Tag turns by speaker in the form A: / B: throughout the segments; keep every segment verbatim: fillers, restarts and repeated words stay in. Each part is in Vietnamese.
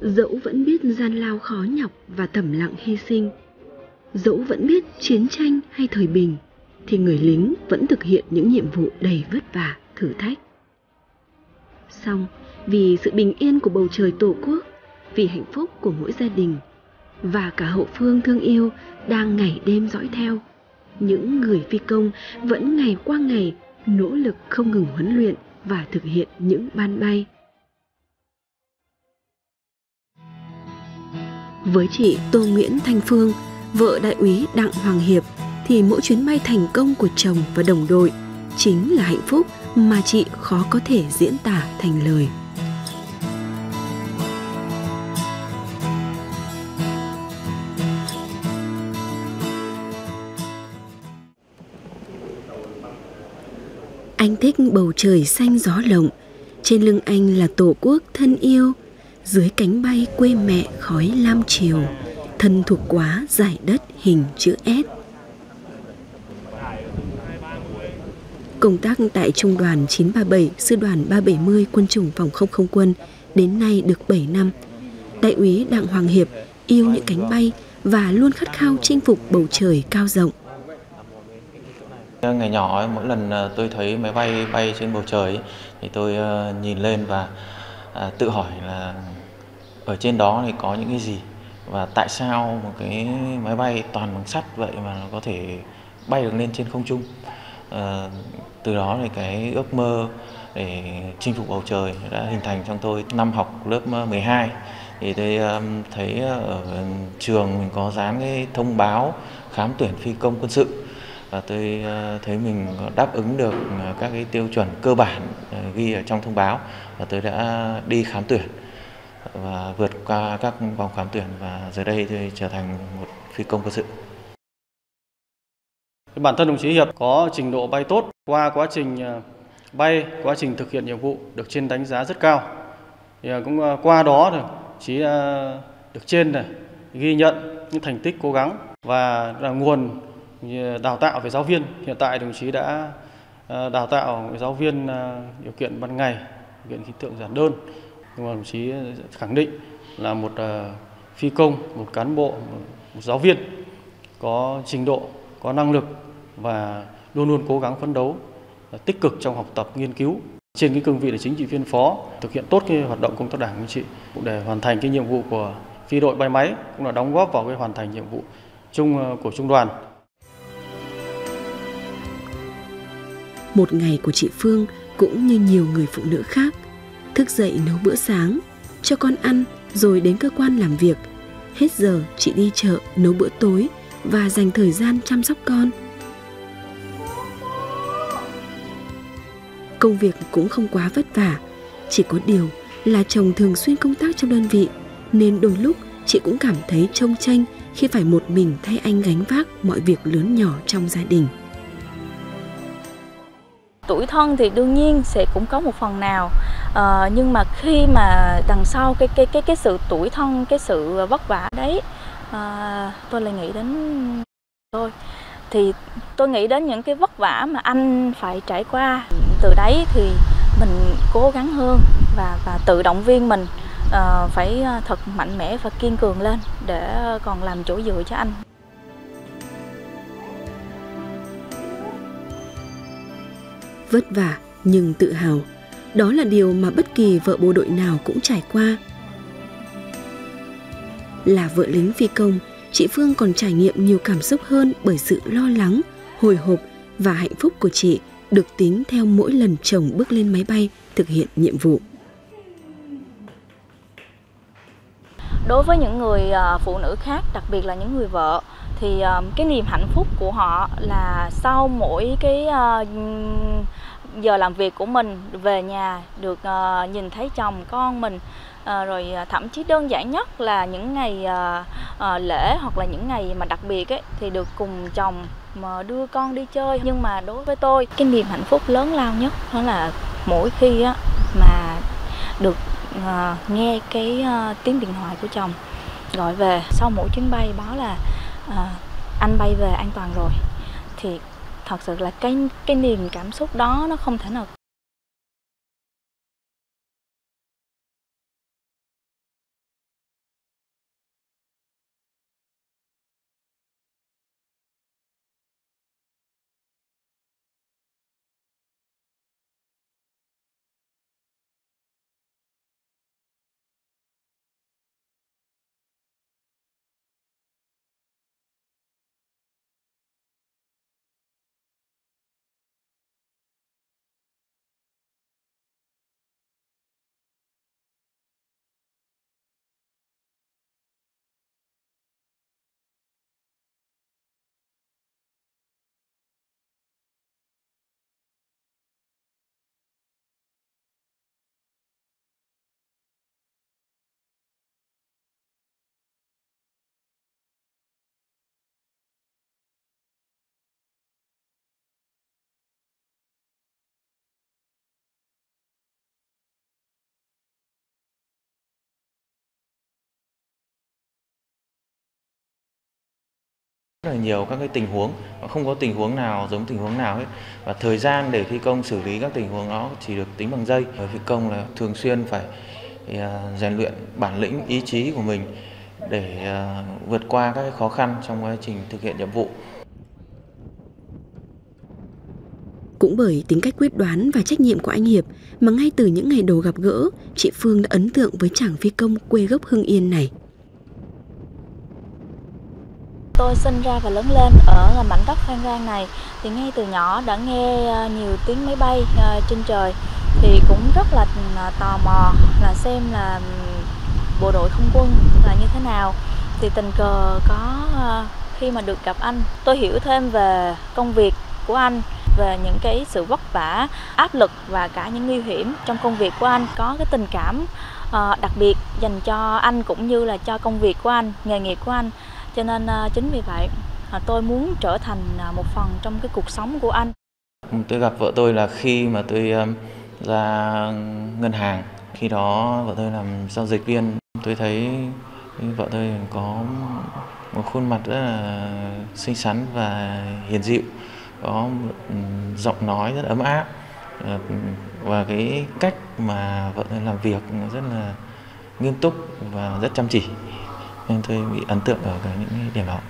A: Dẫu vẫn biết gian lao khó nhọc và thầm lặng hy sinh, dẫu vẫn biết chiến tranh hay thời bình, thì người lính vẫn thực hiện những nhiệm vụ đầy vất vả, thử thách. Song vì sự bình yên của bầu trời Tổ quốc, vì hạnh phúc của mỗi gia đình và cả hậu phương thương yêu đang ngày đêm dõi theo, những người phi công vẫn ngày qua ngày nỗ lực không ngừng huấn luyện và thực hiện những ban bay. Với chị Tô Nguyễn Thanh Phương, vợ Đại úy Đặng Hoàng Hiệp, thì mỗi chuyến bay thành công của chồng và đồng đội chính là hạnh phúc mà chị khó có thể diễn tả thành lời. Anh thích bầu trời xanh gió lộng, trên lưng anh là Tổ quốc thân yêu, dưới cánh bay quê mẹ khói lam chiều, thân thuộc quá dải đất hình chữ S. Công tác tại Trung đoàn chín ba bảy, Sư đoàn ba bảy mươi Quân chủng Phòng không không quân đến nay được bảy năm. Đại úy Đặng Hoàng Hiệp yêu những cánh bay và luôn khát khao chinh phục bầu trời cao rộng.
B: Ngày nhỏ mỗi lần tôi thấy máy bay bay trên bầu trời thì tôi nhìn lên và tự hỏi là ở trên đó thì có những cái gì và tại sao một cái máy bay toàn bằng sắt vậy mà nó có thể bay được lên trên không trung. À, từ đó thì cái ước mơ để chinh phục bầu trời đã hình thành trong tôi. Năm học lớp mười hai thì tôi thấy ở trường mình có dán cái thông báo khám tuyển phi công quân sự và tôi thấy mình đáp ứng được các cái tiêu chuẩn cơ bản ghi ở trong thông báo và tôi đã đi khám tuyển và vượt qua các vòng khám tuyển và giờ đây tôi trở thành một phi công quân sự.
C: Bản thân đồng chí Hiệp có trình độ bay tốt, qua quá trình bay, quá trình thực hiện nhiệm vụ được trên đánh giá rất cao. Thì cũng qua đó thì chí được trên này ghi nhận những thành tích cố gắng và là nguồn đào tạo về giáo viên. Hiện tại đồng chí đã đào tạo giáo viên điều kiện ban ngày, điều kiện khí tượng giản đơn. Nhưng mà đồng chí khẳng định là một phi công, một cán bộ, một giáo viên có trình độ, có năng lực và luôn luôn cố gắng phấn đấu, tích cực trong học tập, nghiên cứu. Trên cái cương vị là chính trị viên phó, thực hiện tốt cái hoạt động công tác đảng chính trị để hoàn thành cái nhiệm vụ của phi đội bay máy, cũng là đóng góp vào cái hoàn thành nhiệm vụ chung của trung đoàn.
A: Một ngày của chị Phương cũng như nhiều người phụ nữ khác, thức dậy nấu bữa sáng, cho con ăn rồi đến cơ quan làm việc. Hết giờ chị đi chợ nấu bữa tối và dành thời gian chăm sóc con. Công việc cũng không quá vất vả, chỉ có điều là chồng thường xuyên công tác trong đơn vị nên đôi lúc chị cũng cảm thấy chông chênh khi phải một mình thay anh gánh vác mọi việc lớn nhỏ trong gia đình.
D: Tủi thân thì đương nhiên sẽ cũng có một phần nào, à, nhưng mà khi mà đằng sau cái cái cái cái sự tủi thân, cái sự vất vả đấy, à, tôi lại nghĩ đến tôi. Thì tôi nghĩ đến những cái vất vả mà anh phải trải qua. Từ đấy thì mình cố gắng hơn và và tự động viên mình uh, phải thật mạnh mẽ và kiên cường lên để còn làm chỗ dựa cho anh.
A: Vất vả nhưng tự hào, đó là điều mà bất kỳ vợ bộ đội nào cũng trải qua. Là vợ lính phi công, chị Phương còn trải nghiệm nhiều cảm xúc hơn bởi sự lo lắng, hồi hộp và hạnh phúc của chị được tính theo mỗi lần chồng bước lên máy bay thực hiện nhiệm vụ.
D: Đối với những người phụ nữ khác, đặc biệt là những người vợ, thì cái niềm hạnh phúc của họ là sau mỗi cái giờ làm việc của mình về nhà được nhìn thấy chồng con mình. À, rồi thậm chí đơn giản nhất là những ngày à, à, lễ hoặc là những ngày mà đặc biệt ấy, thì được cùng chồng mà đưa con đi chơi. Nhưng mà đối với tôi, cái niềm hạnh phúc lớn lao nhất đó là mỗi khi á, mà được à, nghe cái à, tiếng điện thoại của chồng gọi về sau mỗi chuyến bay báo là à, anh bay về an toàn rồi, thì thật sự là cái cái niềm cảm xúc đó nó không thể nào
B: Rất là nhiều các cái tình huống, không có tình huống nào giống tình huống nào hết, và thời gian để thi công xử lý các tình huống đó chỉ được tính bằng giây. Ở phi công là thường xuyên phải rèn luyện bản lĩnh, ý chí của mình để vượt qua các khó khăn trong quá trình thực hiện nhiệm vụ.
A: Cũng bởi tính cách quyết đoán và trách nhiệm của anh Hiệp mà ngay từ những ngày đầu gặp gỡ, chị Phương đã ấn tượng với chàng phi công quê gốc Hưng Yên này.
D: Tôi sinh ra và lớn lên ở mảnh đất Phan Rang này, thì ngay từ nhỏ đã nghe nhiều tiếng máy bay trên trời, thì cũng rất là tò mò là xem là bộ đội không quân là như thế nào. Thì tình cờ có khi mà được gặp anh, tôi hiểu thêm về công việc của anh, về những cái sự vất vả, áp lực và cả những nguy hiểm trong công việc của anh. Có cái tình cảm đặc biệt dành cho anh cũng như là cho công việc của anh, nghề nghiệp của anh. Cho nên chính vì vậy tôi muốn trở thành một phần trong cái cuộc sống của anh.
B: Tôi gặp vợ tôi là khi mà tôi ra ngân hàng, khi đó vợ tôi làm giao dịch viên. Tôi thấy vợ tôi có một khuôn mặt rất là xinh xắn và hiền dịu, có một giọng nói rất ấm áp, và cái cách mà vợ tôi làm việc rất là nghiêm túc và rất chăm chỉ, nên tôi bị ấn tượng ở cái những điểm đó.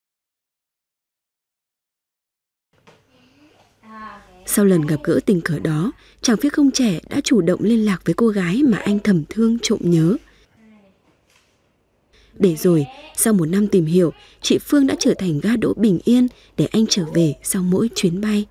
A: Sau lần gặp gỡ tình cờ đó, chàng phi công trẻ đã chủ động liên lạc với cô gái mà anh thầm thương trộm nhớ. Để rồi, sau một năm tìm hiểu, chị Phương đã trở thành ga đỗ bình yên để anh trở về sau mỗi chuyến bay.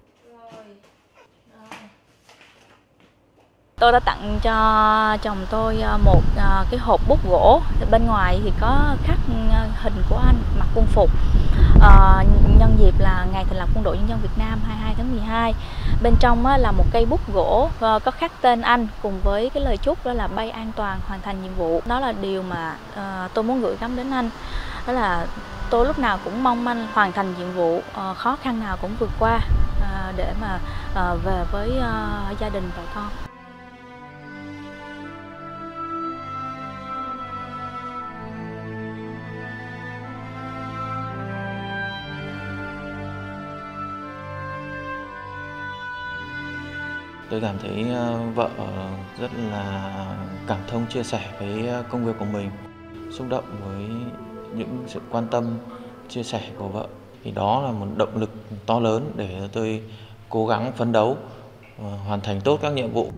D: Tôi đã tặng cho chồng tôi một cái hộp bút gỗ, bên ngoài thì có khắc hình của anh mặc quân phục, à, nhân dịp là ngày thành lập Quân đội Nhân dân Việt Nam hai mươi hai tháng mười hai. Bên trong là một cây bút gỗ có khắc tên anh cùng với cái lời chúc đó là bay an toàn, hoàn thành nhiệm vụ. Đó là điều mà uh, tôi muốn gửi gắm đến anh. Đó là tôi lúc nào cũng mong anh hoàn thành nhiệm vụ, uh, khó khăn nào cũng vượt qua uh, để mà uh, về với uh, gia đình và con.
B: Tôi cảm thấy vợ rất là cảm thông, chia sẻ với công việc của mình, xúc động với những sự quan tâm, chia sẻ của vợ. Thì đó là một động lực to lớn để tôi cố gắng phấn đấu, hoàn thành tốt các nhiệm vụ.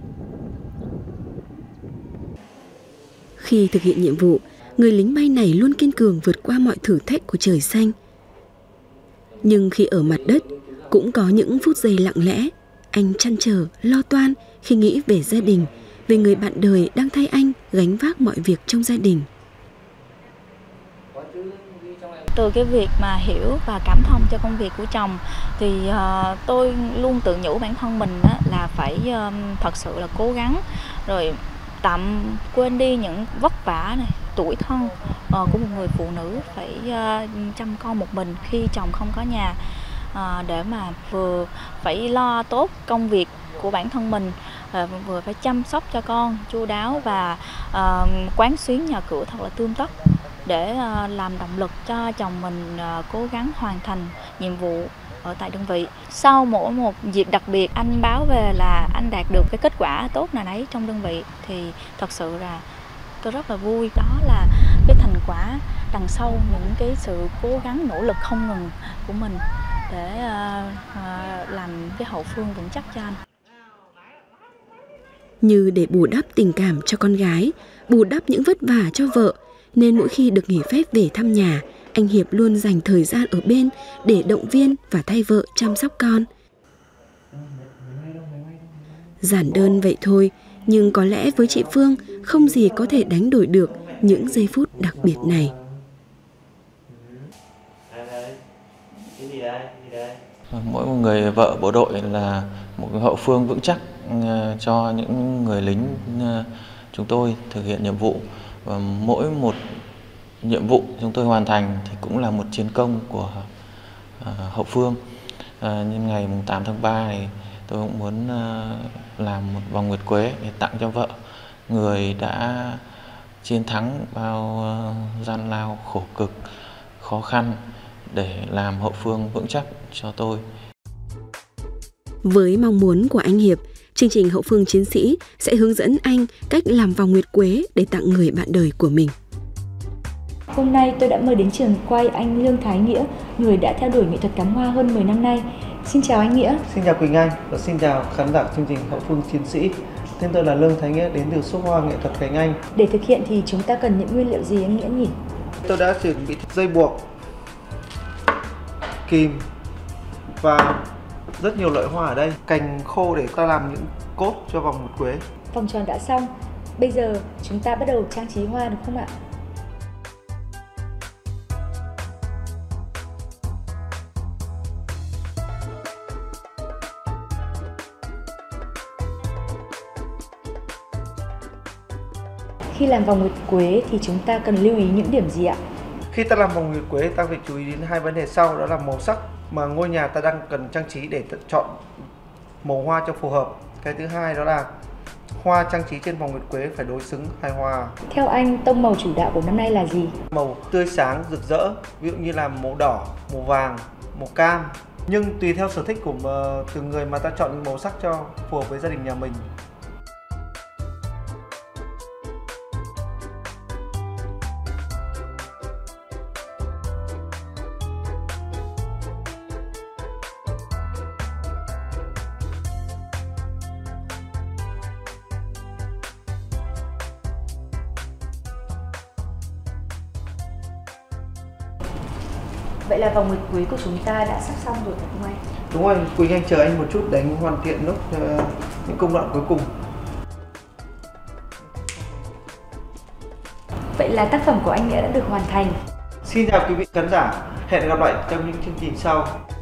A: Khi thực hiện nhiệm vụ, người lính bay này luôn kiên cường vượt qua mọi thử thách của trời xanh. Nhưng khi ở mặt đất, cũng có những phút giây lặng lẽ, anh trăn trở, lo toan khi nghĩ về gia đình, về người bạn đời đang thay anh gánh vác mọi việc trong gia đình.
D: Từ cái việc mà hiểu và cảm thông cho công việc của chồng thì uh, tôi luôn tự nhủ bản thân mình đó, là phải uh, thật sự là cố gắng, rồi tạm quên đi những vất vả này, tủi thân uh, của một người phụ nữ phải uh, chăm con một mình khi chồng không có nhà. À, để mà vừa phải lo tốt công việc của bản thân mình, à, vừa phải chăm sóc cho con chu đáo và à, quán xuyến nhà cửa thật là tươm tất để à, làm động lực cho chồng mình à, cố gắng hoàn thành nhiệm vụ ở tại đơn vị. Sau mỗi một dịp đặc biệt anh báo về là anh đạt được cái kết quả tốt nào đấy trong đơn vị thì thật sự là tôi rất là vui. Đó là cái thành quả đằng sau những cái sự cố gắng nỗ lực không ngừng của mình để uh, uh, làm cái hậu phương vững chắc cho anh.
A: Như để bù đắp tình cảm cho con gái, bù đắp những vất vả cho vợ, nên mỗi khi được nghỉ phép về thăm nhà, anh Hiệp luôn dành thời gian ở bên để động viên và thay vợ chăm sóc con. Giản đơn vậy thôi, nhưng có lẽ với chị Phương không gì có thể đánh đổi được những giây phút đặc biệt này.
B: Mỗi một người vợ bộ đội là một hậu phương vững chắc cho những người lính chúng tôi thực hiện nhiệm vụ, và mỗi một nhiệm vụ chúng tôi hoàn thành thì cũng là một chiến công của hậu phương. Nhân ngày tám tháng ba này tôi cũng muốn làm một vòng nguyệt quế để tặng cho vợ, người đã chiến thắng bao gian lao khổ cực khó khăn để làm hậu phương vững chắc cho tôi.
A: Với mong muốn của anh Hiệp, chương trình Hậu phương chiến sĩ sẽ hướng dẫn anh cách làm vòng nguyệt quế để tặng người bạn đời của mình.
E: Hôm nay tôi đã mời đến trường quay anh Lương Thái Nghĩa, người đã theo đuổi nghệ thuật cắm hoa hơn mười năm nay. Xin chào anh Nghĩa.
F: Xin chào Quỳnh Anh và xin chào khán giả chương trình Hậu phương chiến sĩ. Tên tôi là Lương Thái Nghĩa, đến từ shop hoa nghệ thuật Khánh Anh.
E: Để thực hiện thì chúng ta cần những nguyên liệu gì anh Nghĩa nhỉ?
F: Tôi đã chuẩn bị dây buộc, kìm và rất nhiều loại hoa ở đây. Cành khô để ta làm những cốt cho vòng nguyệt quế.
E: Vòng tròn đã xong. Bây giờ chúng ta bắt đầu trang trí hoa được không ạ? Khi làm vòng nguyệt quế thì chúng ta cần lưu ý những điểm gì ạ?
F: Khi ta làm vòng nguyệt quế, ta phải chú ý đến hai vấn đề sau, đó là màu sắc mà ngôi nhà ta đang cần trang trí để chọn màu hoa cho phù hợp. Cái thứ hai đó là hoa trang trí trên vòng nguyệt quế phải đối xứng hài hòa.
E: Theo anh, tông màu chủ đạo của năm nay là gì?
F: Màu tươi sáng, rực rỡ, ví dụ như là màu đỏ, màu vàng, màu cam. Nhưng tùy theo sở thích của từng người mà ta chọn màu sắc cho phù hợp với gia đình nhà mình.
E: Vậy là vòng nguyệt quế của chúng ta đã sắp xong rồi phải không anh?
F: Đúng rồi, Quỳnh Anh chờ anh một chút để anh hoàn thiện nốt uh, những công đoạn cuối cùng.
E: Vậy là tác phẩm của anh Nghĩa đã được hoàn thành.
F: Xin chào quý vị khán giả, hẹn gặp lại trong những chương trình sau.